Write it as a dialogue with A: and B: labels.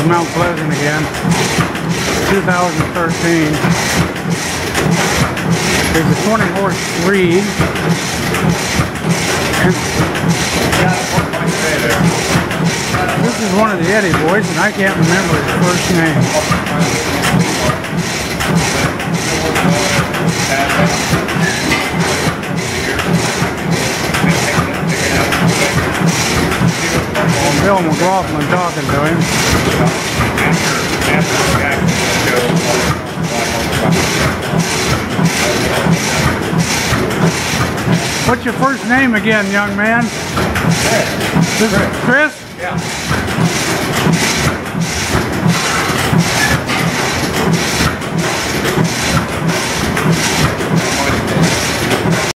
A: Mount Pleasant again. 2013. There's a 20-horse breed. This is one of the Eddie boys, and I can't remember his first name. Bill McLaughlin talking to him. What's your first name again, young man? Chris. Chris?
B: Yeah.